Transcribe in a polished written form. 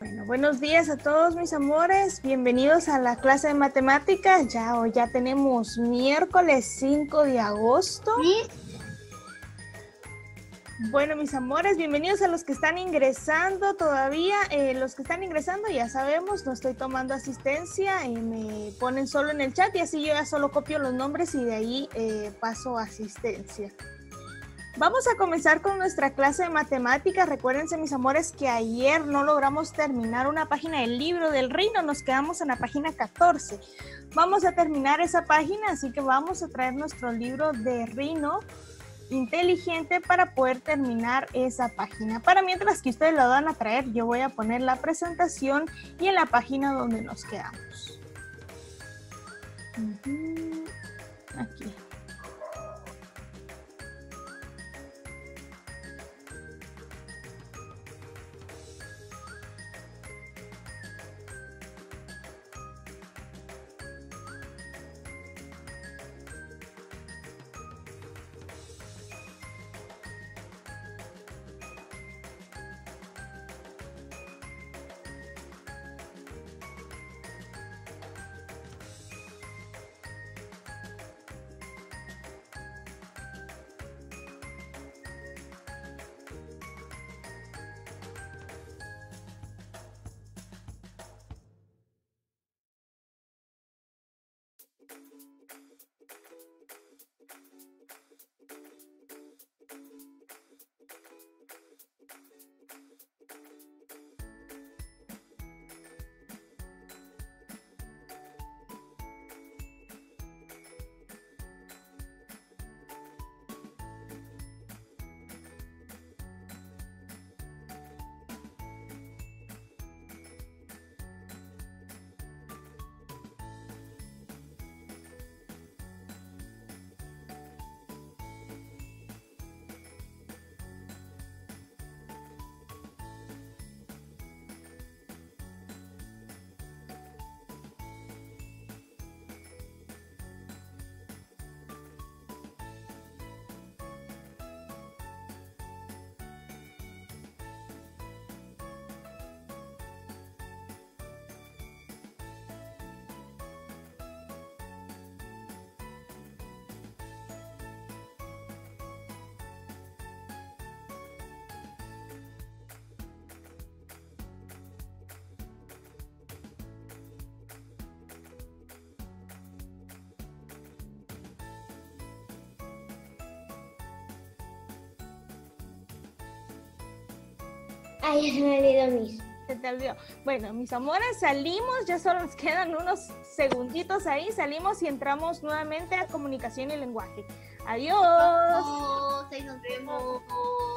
Bueno, buenos días a todos mis amores, bienvenidos a la clase de matemáticas. Hoy ya tenemos miércoles 5 de agosto. ¿Sí? Bueno, mis amores, bienvenidos a los que están ingresando todavía. Los que están ingresando ya sabemos, no estoy tomando asistencia, me ponen solo en el chat y así yo ya solo copio los nombres y de ahí paso asistencia. Vamos a comenzar con nuestra clase de matemáticas. Recuérdense, mis amores, que ayer no logramos terminar una página del libro del Rino, nos quedamos en la página 14. Vamos a terminar esa página, así que vamos a traer nuestro libro de Rino inteligente para poder terminar esa página. Para mientras que ustedes la van a traer, yo voy a poner la presentación y en la página donde nos quedamos. Aquí. Ay, se me olvidó mis. Se te olvidó. Bueno, mis amores, salimos, ya solo nos quedan unos segunditos ahí, salimos y entramos nuevamente a comunicación y lenguaje. Adiós. Ahí nos vemos.